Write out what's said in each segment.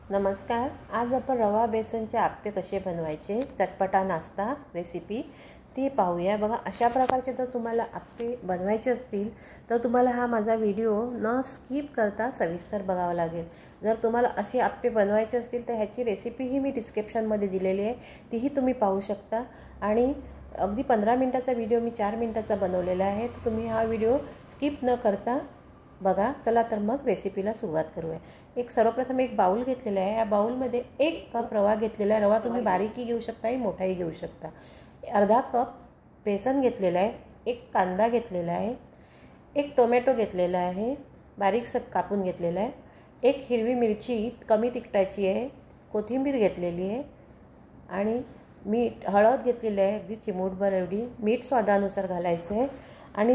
नमस्कार। आज आपण रवा बेसनचे आप्पे कसे बनवायचे चटपटा नाश्ता रेसिपी ती पाहूया। बघा, अशा प्रकारचे जर तुम्हाला आप्पे बनवायचे असतील तर तुम्हाला हा माझा व्हिडिओ न स्किप करता सविस्तर बघावा लागेल। जर तुम्हाला असे आप्पे बनवायचे असतील तर ह्याची रेसिपीही मी डिस्क्रिप्शनमध्ये दिलेली आहे, तीही तुम्ही पाहू शकता। आणि अगदी 15 मिनिटाचा व्हिडिओ मी 4 मिनिटाचा बनवलेला आहे, तर तुम्ही हा व्हिडिओ स्किप न करता बघा। चला तर मग रेसिपीला सुरुवात करूया। सर्वप्रथम एक बाउल घेतलेला आहे। या बाउलमध्ये 1 कप रवा घेतलेला आहे। रवा तुम्ही बारीकही घेऊ शकता आणि मोठाही घेऊ शकता। अर्धा कप बेसन घेतलेला आहे। 1 कांदा घेतलेला आहे। 1 टोमॅटो घेतलेला आहे, बारीक कापून घेतलेला आहे। 1 हिरवी मिरची कमी तिखटाची आहे, कोथिंबीर घेतलेली आहे आणि मीठ हळद घेतलेली आहे, अगदी चिमूटभर एवढी। मीठ स्वादानुसार घालायचं आहे आणि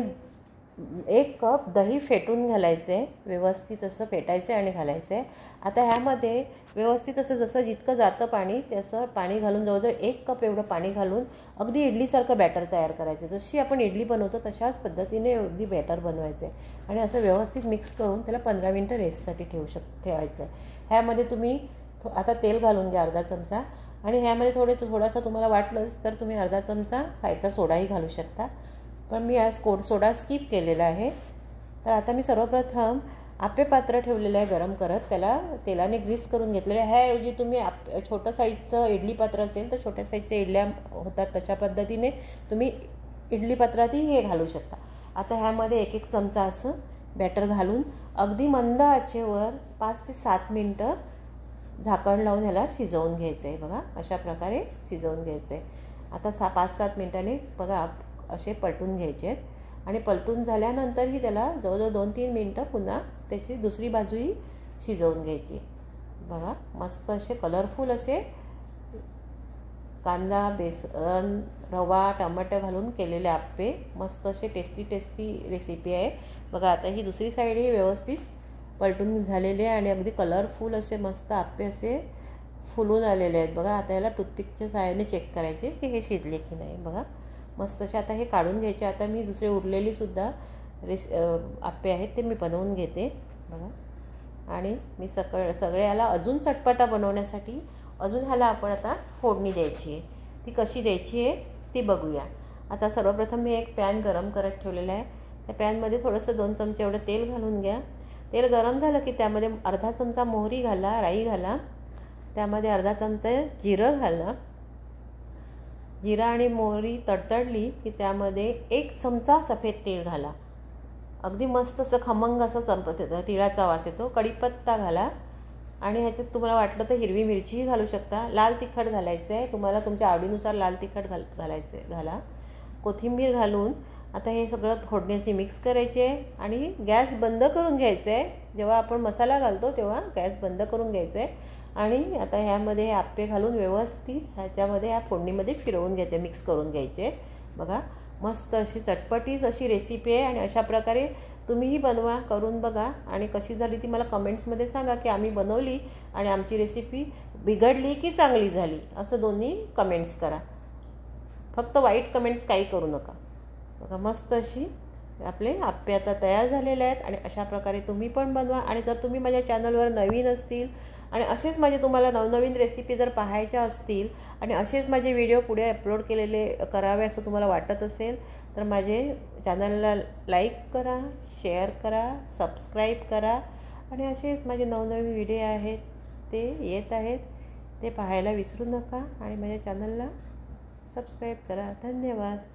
1 कप दही फेटून घालायचं आहे, व्यवस्थित असं फेटायचं आणि घालायचं आहे। आता ह्यामध्ये व्यवस्थित असं जसं जितकं जातं पाणी तसं पाणी घालून जवळजवळ 1 कप एवढं पाणी घालून अगदी इडलीसारखं बॅटर तयार करायचं। जशी आपण इडली बनवतो तशाच पद्धतीने अगदी बॅटर बनवायचं आहे आणि असं व्यवस्थित मिक्स करून त्याला 15 मिनिटं रेस्टसाठी ठेवायचं आहे। ह्यामध्ये तुम्ही आता तेल घालून घ्या अर्धा चमचा आणि ह्यामध्ये थोडासा तुम्हाला वाटलंच तर तुम्ही अर्धा चमचा खायचा सोडाही घालू शकता, पण मी आज सोडा स्किप केलेला आहे। तर आता मी सर्वप्रथम आप्पे पात्र ठेवलेलं आहे गरम करत, त्याला तेलाने ग्रीस करून घेतलेलं आहे। ह्याऐवजी तुम्ही छोटं साईजचं इडली पात्र असेल तर छोट्या साईजच्या इडल्या होतात तशा पद्धतीने तुम्ही इडली पात्रातही हे घालू शकता। आता ह्यामध्ये 1-1 चमचा असं बॅटर घालून अगदी मंद आचेवर 5 ते 7 मिनटं झाकण लावून ह्याला शिजवून घ्यायचं आहे। बघा, अशा प्रकारे शिजवून घ्यायचं आहे। आता 5-7 मिनटाने बघा असे पलटून घ्यायचे आहेत आणि पलटून झाल्यानंतरही त्याला जवळजवळ 2-3 मिनटं पुन्हा त्याची दुसरी बाजूही शिजवून घ्यायची। बघा, मस्त असे कलरफुल असे कांदा बेसन रवा टमाटर घालून केलेले आप्पे, मस्त असे टेस्टी रेसिपी आहे। बघा, आता ही दुसरी साईडही व्यवस्थित पलटून झालेले आहे आणि अगदी कलरफुल असे मस्त आप्पे असे फुलून आलेले आहेत। बघा, आता याला टूथपिकच्या सहाय्याने चेक करायचे की हे शिजले की नाही। बघा, मस्त असे आता हे काढून घ्यायचे। आता मी दुसरे उरलेली सुद्धा आप्पे आहेत ते मी बनवून घेते। बघा, आणि मी सगळे याला अजून चटपटा बनवण्यासाठी अजून ह्याला आपण आता फोडणी द्यायची आहे। ती कशी द्यायची आहे ती बघूया। आता सर्वप्रथम मी एक पॅन गरम करत ठेवलेला आहे। त्या पॅनमध्ये थोडंसं 2 चमचे एवढं तेल घालून घ्या। तेल गरम झालं की त्यामध्ये अर्धा चमचा मोहरी घाला, राई घाला, त्यामध्ये अर्धा चमचा जिरं घाला। जिरा आणि मोहरी तडतडली की त्यामध्ये 1 चमचा सफेद तेल घाला। अगदी मस्त असं खमंग असं तिळाचा वास येतो। कढीपत्ता घाला आणि ह्याच्यात तुम्हाला वाटलं तर हिरवी मिरचीही घालू शकता। लाल तिखट घालायचं आहे, तुम्हाला तुमच्या आवडीनुसार लाल तिखट घाला। कोथिंबीर घालून आता हे सगळं फोडणीशी मिक्स करायचे आहे आणि गॅस बंद करून घ्यायचं आहे। जेव्हा आपण मसाला घालतो तेव्हा गॅस बंद करून घ्यायचं आहे आणि आता ह्यामध्ये हे आप्पे घालून व्यवस्थित ह्याच्यामध्ये या फोडणीमध्ये फिरवून घ्यायचे, मिक्स करून घ्यायचे। बघा, मस्त अशी चटपटीच अशी रेसिपी आहे आणि अशा प्रकारे तुम्हीही बनवा, करून बघा आणि कशी झाली ती मला कमेंट्समध्ये सांगा की आम्ही बनवली आणि आमची रेसिपी बिघडली की चांगली झाली, असं दोन्ही कमेंट्स करा। फक्त वाईट कमेंट्स काही करू नका। बघा, मस्त अशी आपले आप्पे आता तयार झालेले आहेत आणि अशा प्रकारे तुम्ही पण बनवा। आणि जर तुम्ही माझ्या चॅनलवर नवीन असतील आणि असेच माझे तुम्हाला नवनवीन रेसिपी जर पाहायच्या असतील आणि असेच माझे व्हिडिओ पुढे अपलोड करावे असं तुम्हाला वाटत असेल तर माझे चॅनलला लाईक करा, शेअर करा, सबस्क्राईब करा आणि असेच माझे नवनवीन व्हिडिओ आहेत ते येत आहेत ते पाहायला विसरू नका आणि माझ्या चॅनलला सबस्क्राईब करा। धन्यवाद।